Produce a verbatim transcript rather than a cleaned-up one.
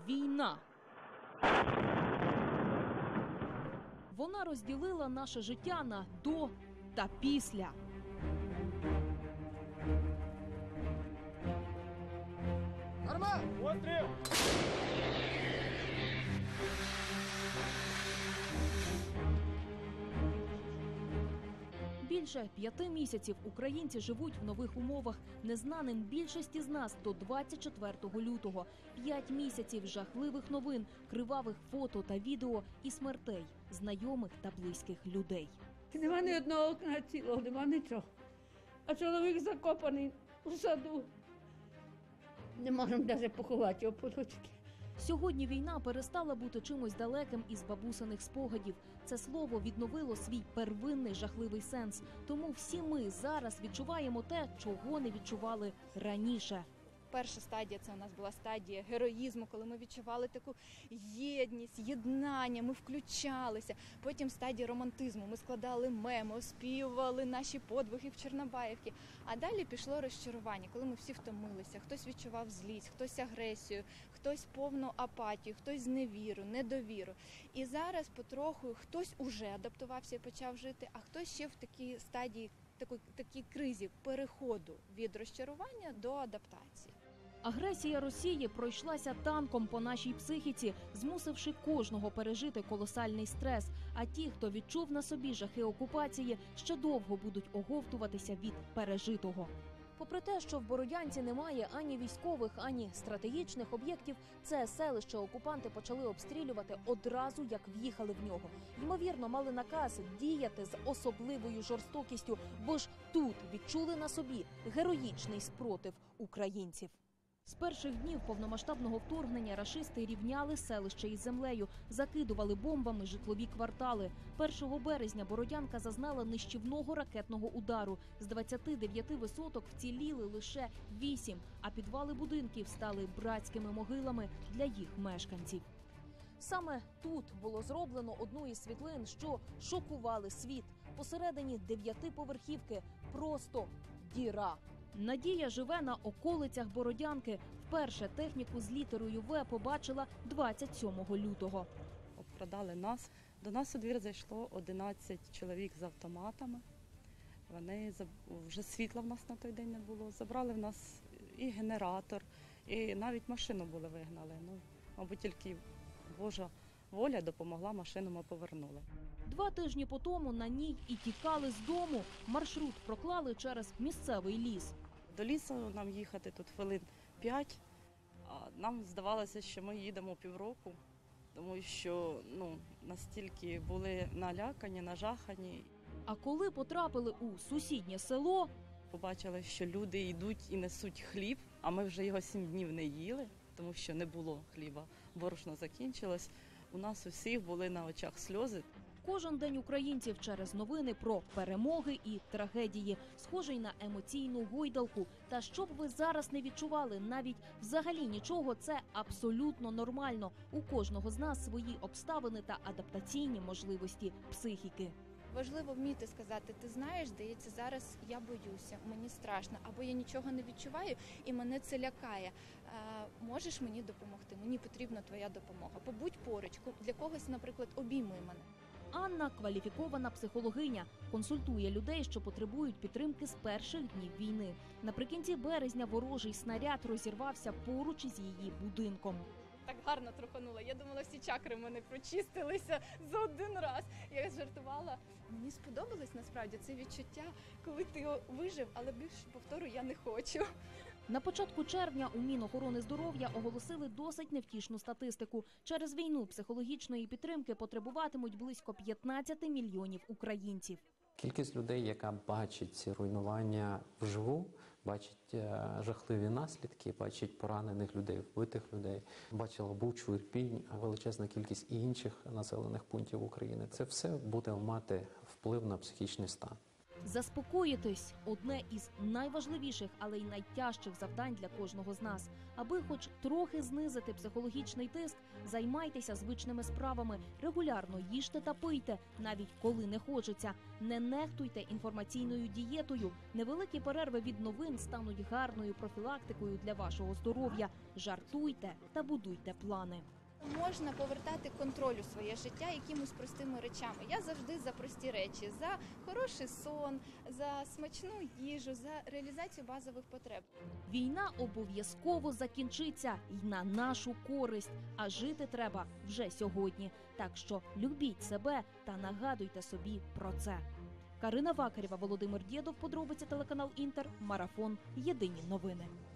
війна. Вона розділила наше життя на до та після. Арма! Постріл! Більше п'яти місяців українці живуть в нових умовах, незнаним більшості з нас до двадцять четвертого лютого. П'ять місяців жахливих новин, кривавих фото та відео і смертей знайомих та близьких людей. Нема ні одного окна цілого, нема нічого. А чоловік закопаний у саду. Не можемо навіть поховати його по-людськи. Сьогодні війна перестала бути чимось далеким із бабусиних спогадів. Це слово відновило свій первинний жахливий сенс. Тому всі ми зараз відчуваємо те, чого не відчували раніше. Перша стадія – це у нас була стадія героїзму, коли ми відчували таку єдність, єднання, ми включалися. Потім стадія романтизму, ми складали меми, оспівували наші подвиги в Чорнобаївці. А далі пішло розчарування, коли ми всі втомилися. Хтось відчував злість, хтось агресію, хтось повну апатію, хтось зневіру, недовіру. І зараз потроху хтось уже адаптувався і почав жити, а хтось ще в такій стадії, такій, такій кризі переходу від розчарування до адаптації. Агресія Росії пройшлася танком по нашій психіці, змусивши кожного пережити колосальний стрес. А ті, хто відчув на собі жахи окупації, ще довго будуть оговтуватися від пережитого. Попри те, що в Бородянці немає ані військових, ані стратегічних об'єктів, це селище окупанти почали обстрілювати одразу, як в'їхали в нього. Ймовірно, мали наказ діяти з особливою жорстокістю, бо ж тут відчули на собі героїчний спротив українців. З перших днів повномасштабного вторгнення рашисти рівняли селище із землею, закидували бомбами житлові квартали. першого березня Бородянка зазнала нищівного ракетного удару. З двадцяти дев'яти висоток вціліли лише вісім, а підвали будинків стали братськими могилами для їх мешканців. Саме тут було зроблено одну із світлин, що шокували світ. Посередині дев'ятиповерхівки просто діра. Надія живе на околицях Бородянки. Вперше техніку з літерою «В» побачила двадцять сьомого лютого. Обкрадали нас. До нас у двір зайшло одинадцять чоловік з автоматами. Вони вже світла в нас на той день не було. Забрали в нас і генератор, і навіть машину були вигнали. Ну, мабуть, тільки Божа воля допомогла, машину ми повернули. Два тижні по тому на ній і тікали з дому. Маршрут проклали через місцевий ліс. До лісу нам їхати тут хвилин п'ять, а нам здавалося, що ми їдемо півроку, тому що ну, настільки були налякані, нажахані. А коли потрапили у сусіднє село, побачили, що люди йдуть і несуть хліб, а ми вже його сім днів не їли, тому що не було хліба, борошно закінчилось. У нас усіх були на очах сльози. Кожен день українців через новини про перемоги і трагедії, схожий на емоційну гойдалку. Та щоб ви зараз не відчували навіть взагалі нічого, це абсолютно нормально. У кожного з нас свої обставини та адаптаційні можливості психіки. Важливо вміти сказати, ти знаєш, здається, зараз я боюся, мені страшно, або я нічого не відчуваю і мене це лякає. А, можеш мені допомогти? Мені потрібна твоя допомога. Побудь поруч, для когось, наприклад, обіймуй мене. Анна – кваліфікована психологиня, консультує людей, що потребують підтримки з перших днів війни. Наприкінці березня ворожий снаряд розірвався поруч із її будинком. Так гарно труханула. Я думала, всі чакри в мене прочистилися за один раз. Я жартувала. Мені сподобалось насправді це відчуття, коли ти вижив, але більше повтору я не хочу. На початку червня у Мінохорони здоров'я оголосили досить невтішну статистику. Через війну психологічної підтримки потребуватимуть близько п'ятнадцяти мільйонів українців. Кількість людей, яка бачить ці руйнування вживу, бачить жахливі наслідки, бачить поранених людей, вбитих людей, бачила Бучу, Ірпінь, величезна кількість і інших населених пунктів України. Це все буде мати вплив на психічний стан. Заспокоїтись – одне із найважливіших, але й найтяжчих завдань для кожного з нас. Аби хоч трохи знизити психологічний тиск, займайтеся звичними справами, регулярно їжте та пийте, навіть коли не хочеться. Не нехтуйте інформаційною дієтою. Невеликі перерви від новин стануть гарною профілактикою для вашого здоров'я. Жартуйте та будуйте плани. Можна повертати контроль у своє життя якимось простими речами. Я завжди за прості речі, за хороший сон, за смачну їжу, за реалізацію базових потреб. Війна обов'язково закінчиться й на нашу користь, а жити треба вже сьогодні. Так що любіть себе та нагадуйте собі про це. Карина Вакарєва, Володимир Дєдов, подробиці телеканал Інтер, Марафон, Єдині новини.